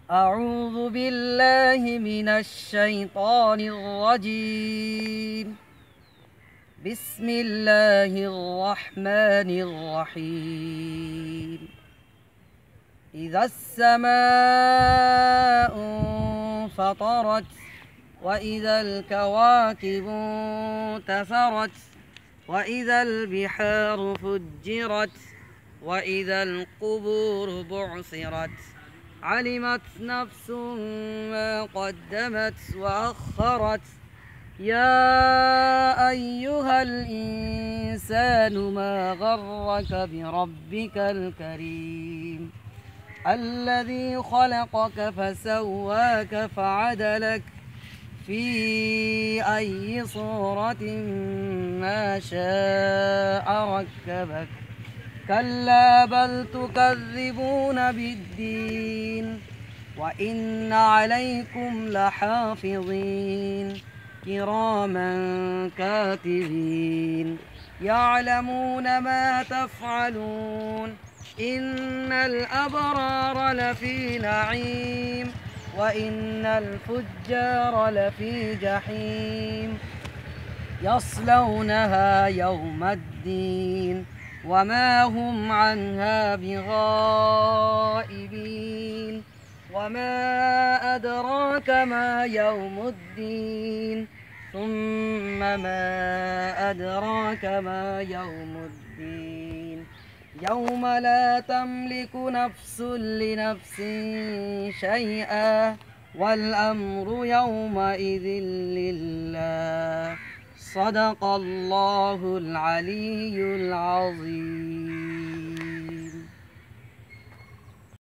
أعوذ بالله من الشيطان الرجيم. بسم الله الرحمن الرحيم. إذا السماء انفطرت وإذا الكواكب انتثرت وإذا البحار فجرت وإذا القبور بعثرت علمت نفس ما قدمت وأخرت. يا أيها الإنسان ما غرك بربك الكريم الذي خلقك فسواك فعدلك في أي صورة ما شاء ركبك. كلا بل تكذبون بالدين وإن عليكم لحافظين كراما كاتبين يعلمون ما تفعلون. إن الأبرار لفي نعيم وإن الفجار لفي جحيم يصلونها يوم الدين وما هم عنها بغائبين. وما أدراك ما يوم الدين ثم ما أدراك ما يوم الدين يوم لا تملك نفس لنفس شيئا والأمر يومئذ لله. صدق الله العلي العظيم.